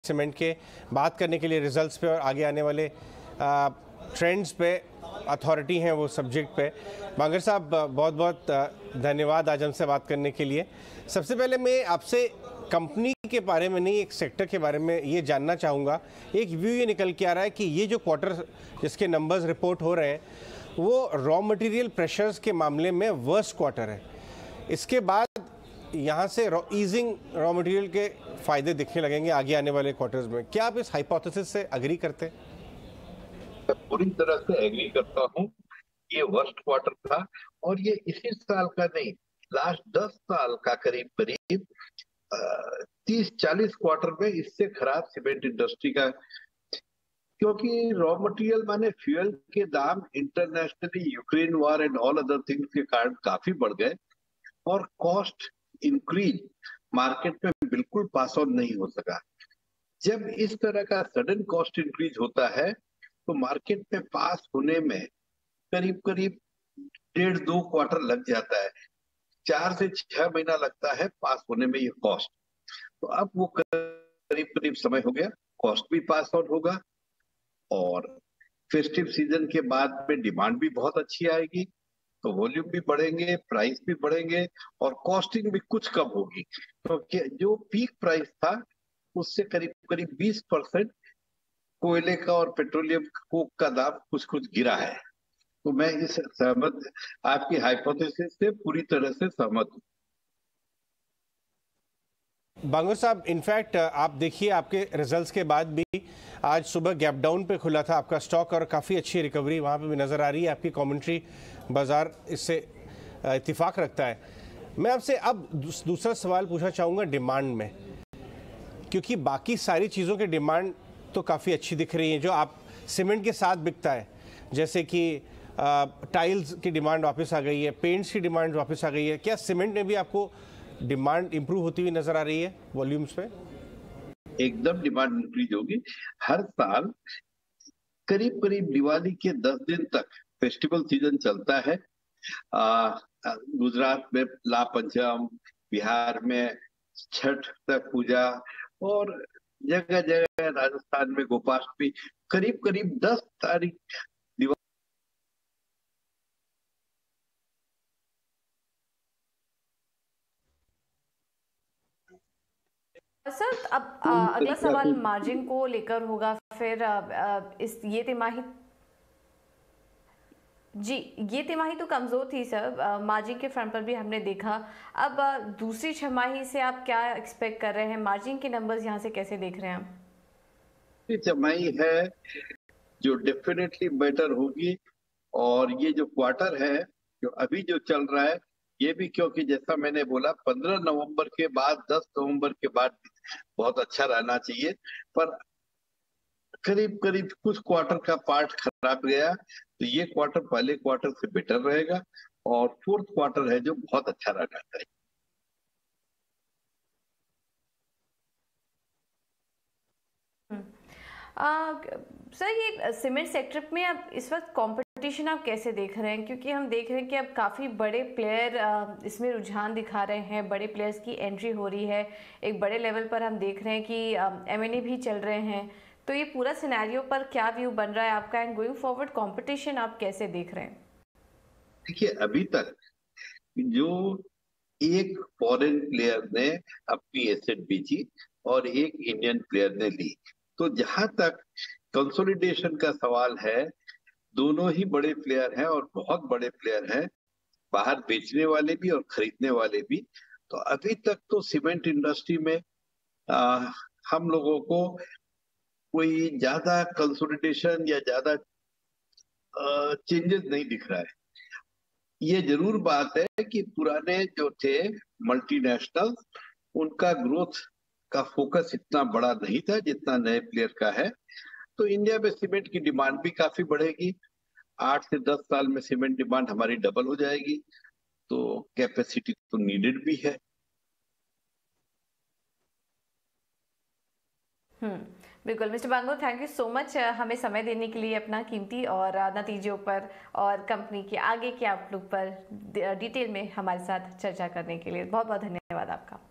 Cement के बात करने के लिए रिजल्ट्स पे और आगे आने वाले ट्रेंड्स पे अथॉरिटी हैं वो सब्जेक्ट पे। बांगर साहब बहुत बहुत धन्यवाद आज हमसे बात करने के लिए। सबसे पहले मैं आपसे कंपनी के बारे में नहीं, एक सेक्टर के बारे में ये जानना चाहूँगा। एक व्यू ये निकल के आ रहा है कि ये जो क्वार्टर जिसके नंबर्स रिपोर्ट हो रहे हैं वो रॉ मटेरियल प्रेशर्स के मामले में वर्स्ट क्वार्टर है। इसके बाद यहाँ से ईजिंग रॉ मटेरियल के फायदे दिखने लगेंगे आगे आने वाले क्वार्टर्स में। क्या आप इस हाइपोथेसिस से एग्री करते हैं? पूरी तरह से एग्री करता हूँ। ये वर्स्ट क्वार्टर था और ये इसी साल का नहीं, लास्ट 10 साल का करीब करीब 30-40 क्वार्टर में इससे खराब सीमेंट इंडस्ट्री का, क्योंकि रॉ मटेरियल माने फ्यूल के दाम internationally Ukraine war and all other things के कारण काफी बढ़ गए और कॉस्ट इंक्रीज मार्केट में बिल्कुल पास ऑन नहीं हो सका। जब इस तरह का सडन कॉस्ट इंक्रीज होता है तो मार्केट में पास होने में करीब करीब 1.5-2 क्वार्टर लग जाता है। 4 से 6 महीना लगता है पास होने में ये कॉस्ट। तो अब वो करीब करीब समय हो गया, कॉस्ट भी पास ऑन होगा और फेस्टिव सीजन के बाद में डिमांड भी बहुत अच्छी आएगी, तो वॉल्यूम भी बढ़ेंगे, प्राइस भी बढ़ेंगे और कॉस्टिंग भी कुछ कम होगी। तो जो पीक प्राइस था उससे करीब करीब 20% कोयले का और पेट्रोलियम कोक का दाम कुछ कुछ गिरा है। तो मैं इस सहमत, आपकी हाइपोथेसिस से पूरी तरह से सहमत हूँ। बांगर साहब, इनफैक्ट आप देखिए आपके रिजल्ट्स के बाद भी आज सुबह गैप डाउन पे खुला था आपका स्टॉक और काफ़ी अच्छी रिकवरी वहाँ पे भी नज़र आ रही है। आपकी कमेंट्री बाजार इससे इत्तिफाक रखता है। मैं आपसे अब दूसरा सवाल पूछना चाहूँगा डिमांड में, क्योंकि बाकी सारी चीज़ों की डिमांड तो काफ़ी अच्छी दिख रही है जो आप सीमेंट के साथ बिकता है, जैसे कि टाइल्स की डिमांड वापस आ गई है, पेंट्स की डिमांड वापस आ गई है। क्या सीमेंट में भी आपको डिमांड इंप्रूव होती हुई नजर आ रही है वॉल्यूम्स पे? एकदम डिमांड इंक्रीज होगी। हर साल करीब करीब दिवाली के 10 दिन तक फेस्टिवल सीजन चलता है। गुजरात में लापंचम, बिहार में छठ तक पूजा और जगह जगह राजस्थान में गोपाष्टमी, करीब करीब 10 तारीख सर अब अगला सवाल मार्जिन को लेकर होगा। फिर इस ये तिमाही जी, ये तिमाही तो कमजोर थी सर, मार्जिन के फ्रंट पर भी हमने देखा। अब दूसरी छमाही से आप क्या एक्सपेक्ट कर रहे हैं? मार्जिन के नंबर्स यहाँ से कैसे देख रहे हैं आप? छमाही है जो डेफिनेटली बेटर होगी और ये जो क्वार्टर है जो अभी जो चल रहा है ये भी, क्योंकि जैसा मैंने बोला 15 नवंबर के बाद 10 नवंबर के बाद बहुत अच्छा रहना चाहिए, पर करीब करीब कुछ क्वार्टर का पार्ट खराब गया, तो ये क्वार्टर पहले क्वार्टर से बेटर रहेगा और फोर्थ क्वार्टर है जो बहुत अच्छा रहना चाहिए। सर ये सीमेंट सेक्टर में अब इस वक्त कंपटीशन आप कैसे देख रहे हैं? क्योंकि हम देख रहे हैं कि अब काफ़ी बड़े प्लेयर इसमें रुझान दिखा रहे हैं, बड़े प्लेयर्स की एंट्री हो रही है। एक बड़े लेवल पर हम देख रहे हैं कि M&A भी चल रहे हैं। तो ये पूरा सिनेरियो पर क्या व्यू बन रहा है आपका एंड गोइंग फॉरवर्ड कंपटीशन आप कैसे देख रहे हैं? देखिए, अभी तक जो एक फॉरेन प्लेयर ने अपनी एसेट बेची और एक इंडियन प्लेयर ने ली, तो जहां तक कंसोलिडेशन का सवाल है, दोनों ही बड़े प्लेयर हैं और बहुत बड़े प्लेयर हैं, बाहर बेचने वाले भी और खरीदने वाले भी। तो अभी तक तो सीमेंट इंडस्ट्री में हम लोगों को कोई ज्यादा कंसोलिडेशन या ज्यादा चेंजेस नहीं दिख रहा है। ये जरूर बात है कि पुराने जो थे मल्टीनेशनल, उनका ग्रोथ का फोकस इतना बड़ा नहीं था जितना नए प्लेयर का है। तो इंडिया में सीमेंट की डिमांड भी काफी बढ़ेगी। 8 से 10 साल में सीमेंट डिमांड हमारी डबल हो जाएगी, तो कैपेसिटी तो नीडेड भी है। बिल्कुल mister Bangur, thank you so much हमें समय देने के लिए, अपना कीमती और नतीजों पर और कंपनी के आगे के आउटलुक पर डिटेल में हमारे साथ चर्चा करने के लिए। बहुत बहुत धन्यवाद आपका।